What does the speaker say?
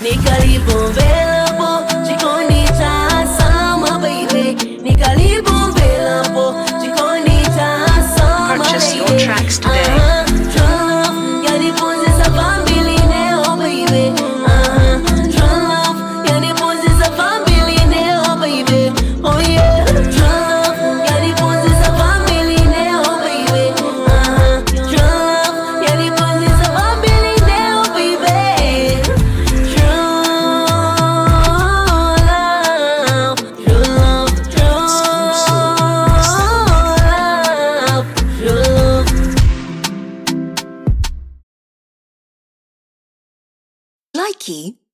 Nikalipo vela po jikoni cha sama baby. Nikalipo vela po jikoni cha sama baby. Purchase your tracks today. Likey